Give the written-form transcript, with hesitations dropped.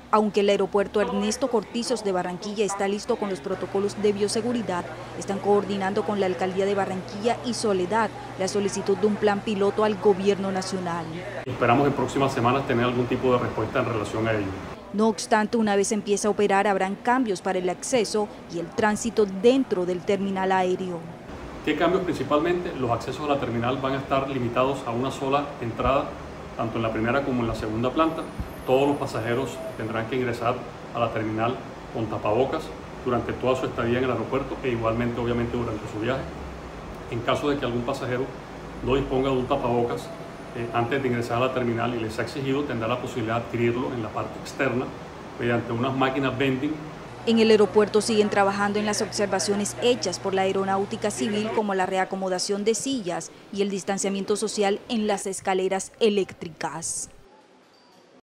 Aunque el aeropuerto Ernesto Cortizos de Barranquilla está listo con los protocolos de bioseguridad, están coordinando con la Alcaldía de Barranquilla y Soledad la solicitud de un plan piloto al gobierno nacional. Esperamos en próximas semanas tener algún tipo de respuesta en relación a ello. No obstante, una vez empiece a operar, habrán cambios para el acceso y el tránsito dentro del terminal aéreo. ¿Qué cambios? Principalmente los accesos a la terminal van a estar limitados a una sola entrada, tanto en la primera como en la segunda planta. Todos los pasajeros tendrán que ingresar a la terminal con tapabocas durante toda su estadía en el aeropuerto e igualmente obviamente durante su viaje. En caso de que algún pasajero no disponga de un tapabocas antes de ingresar a la terminal y les ha exigido, tendrá la posibilidad de adquirirlo en la parte externa mediante unas máquinas vending. En el aeropuerto siguen trabajando en las observaciones hechas por la Aeronáutica Civil, como la reacomodación de sillas y el distanciamiento social en las escaleras eléctricas.